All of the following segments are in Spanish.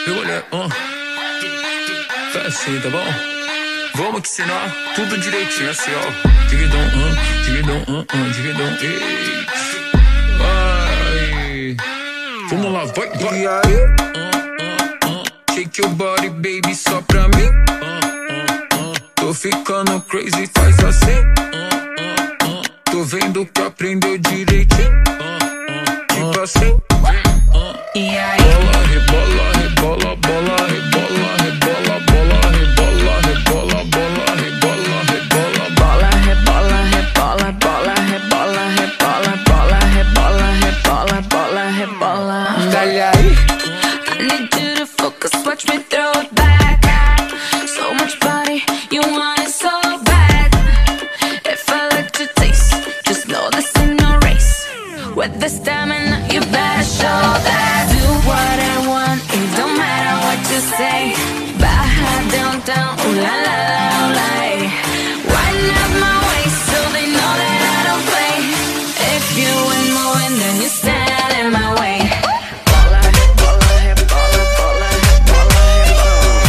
Eu olhei, faz assim, tá bom? Vamos que ensinar tudo direitinho, assim, ó. Dividão, dividão, ei. Vai. Vamos lá, vai. E aí? Shake your body, baby, só pra mim. Tô ficando crazy, faz assim. Tô vendo que aprendeu direitinho. Tipo assim. E aí? Rebola, rebola, bola, rebola, rebola, bola, rebola, rebola, bola, rebola, rebola, Bola, rebola, rebola, bola, rebola, rebola, bola, rebola, rebola, bola, rebola. Dale aí. I need you to focus, watch me throw it back. So much body, you want it so bad. If I let you taste, just know this ain't no race. With the stamina, you better show that. Do what I want, it don't matter what you say. Baja downtown, ooh la la la, ooh la. Wind up my waist so they know that I don't play. If you ain't moving, then you stand in my way. Bola, bola, bola, bola, bola, bola.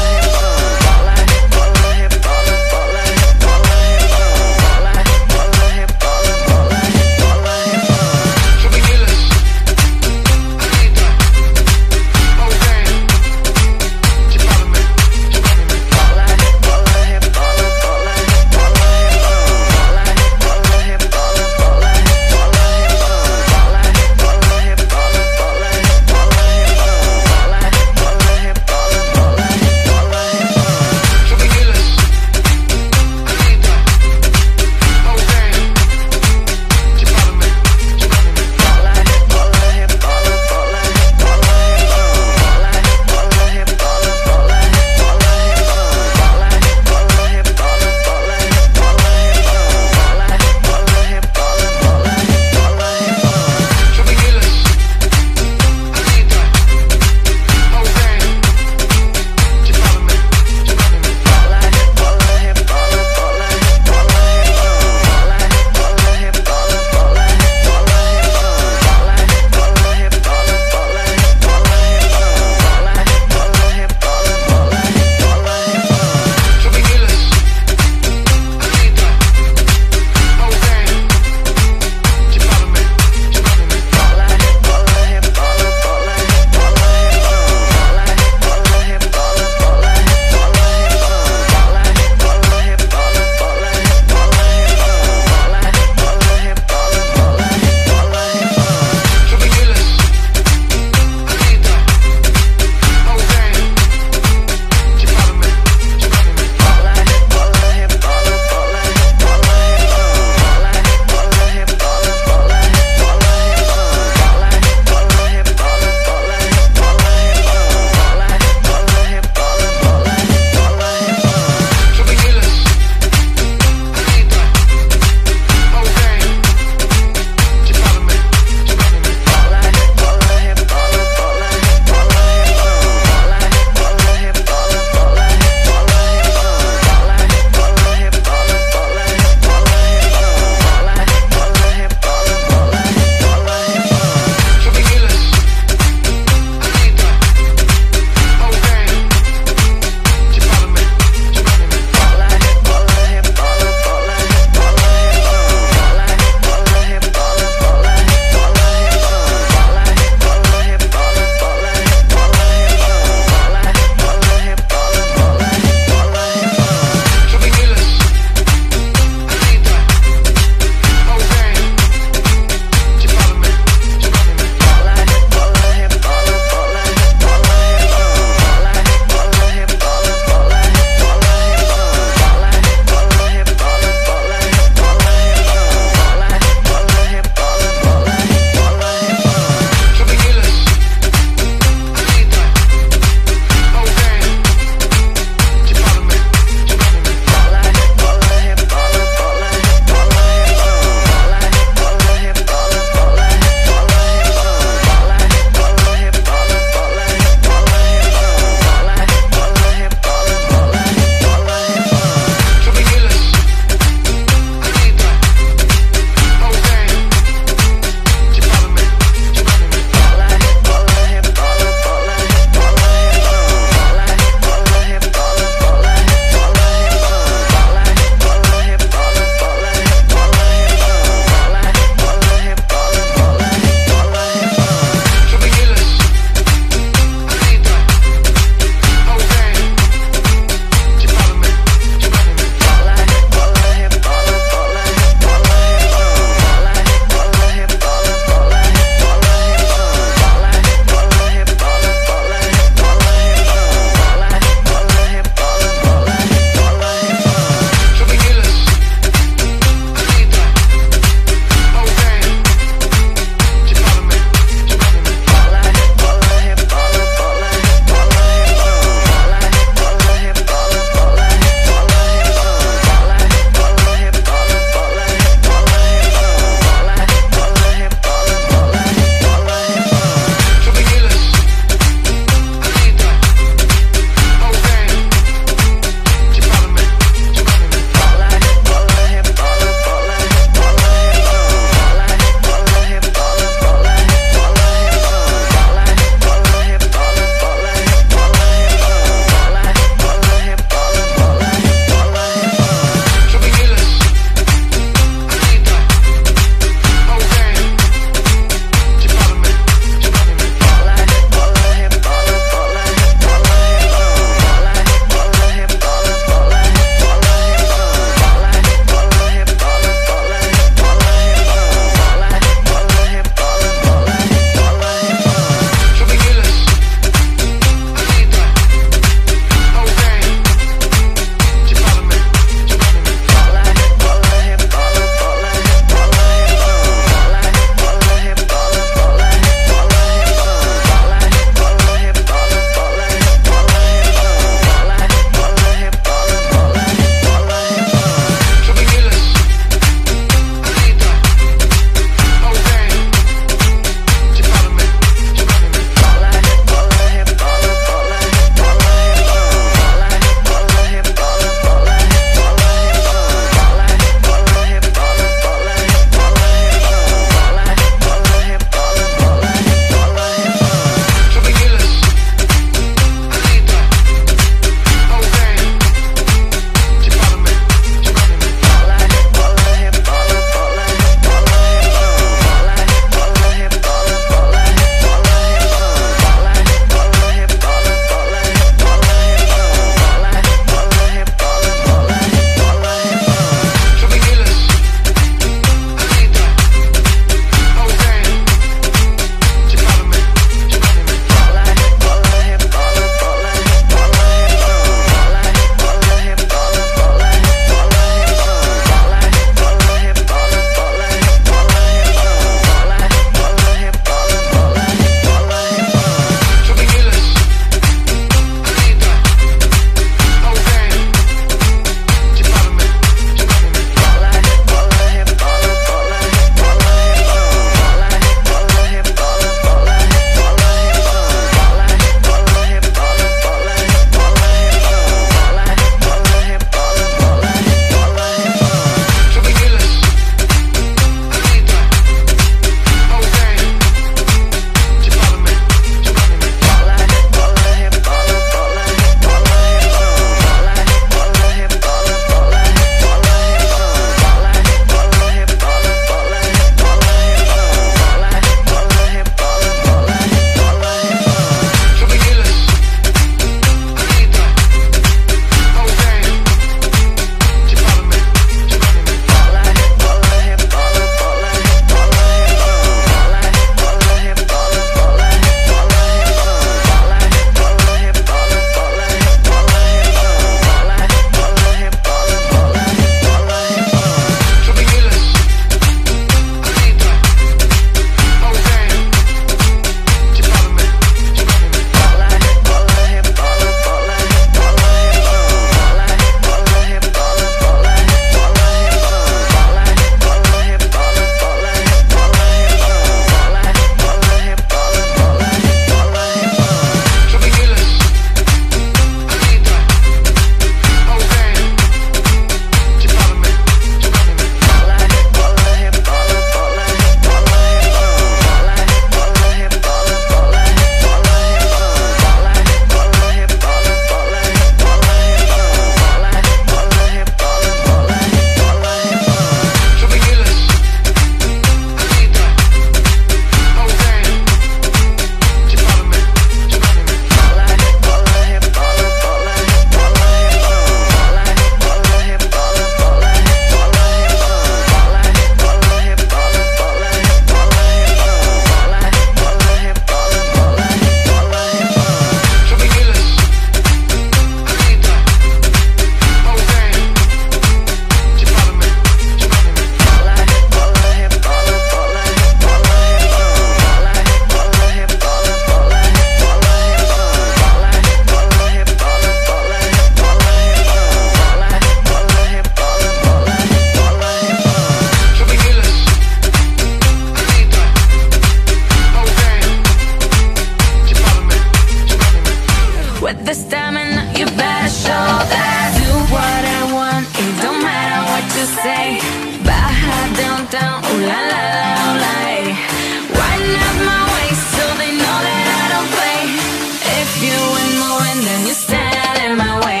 ooh la la la, ooh la, eh. Widen up my waist so they know that I don't play. If you win the win, then you stand in my way.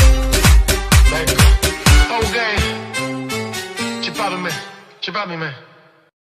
Chip out of me, man.